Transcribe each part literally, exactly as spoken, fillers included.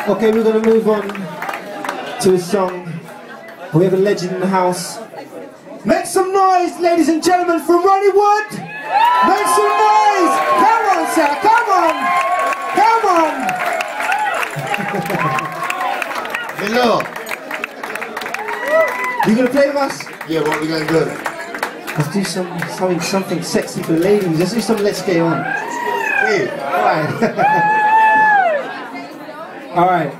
Okay, we're going to move on to a song. We have a legend in the house. Make some noise, ladies and gentlemen, from Ronnie Wood. Make some noise. Come on, sir. Come on. Come on. Hello. You going to play with us? Yeah, what are we going to do? Let's do some, something, something sexy for the ladies. Let's do some Let's Get On. Hey. All right. All right.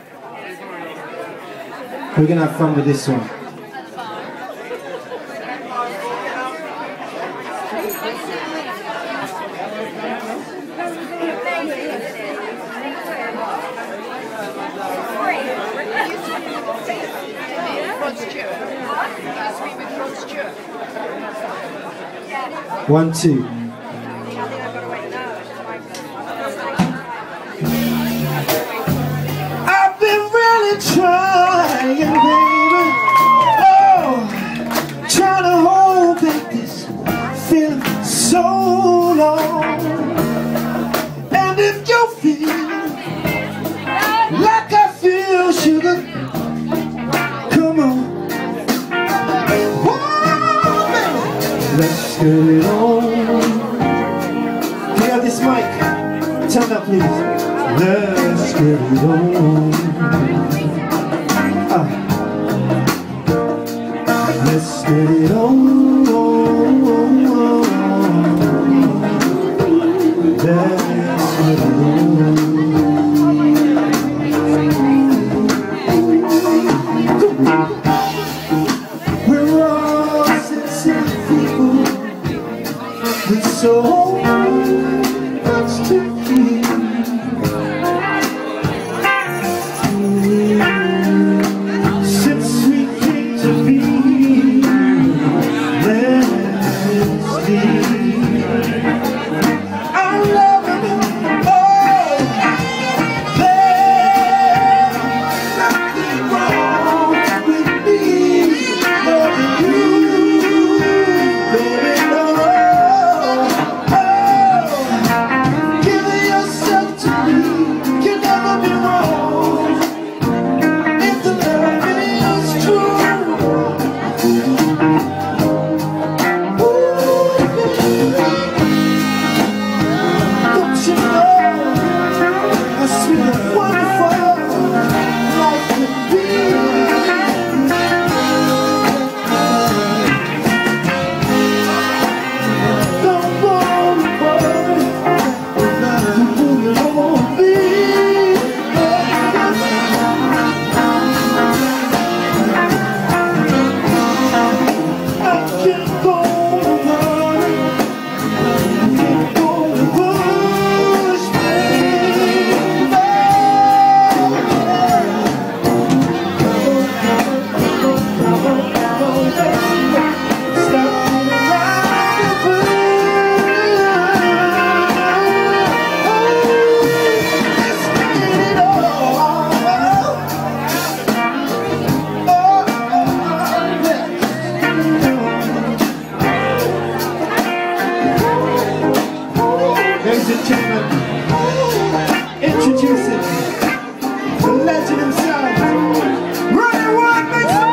We're going to have fun with this one. One, two. I've been really trying, baby. Oh, trying to hold back this feeling so long. And if you feel like I feel, sugar, come on. Let's get it on. Can you have this mic? Turn up, please. Let's get it on. Ah. Let's get it on. Let's get it on. We're all sincere people with so much to give. Since we came to be, let's be. I love you, oh, there's nothing wrong with me loving you, baby, no. Ladies and gentlemen, introducing the legend himself, Ronnie Wood, make some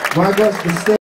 My gosh, the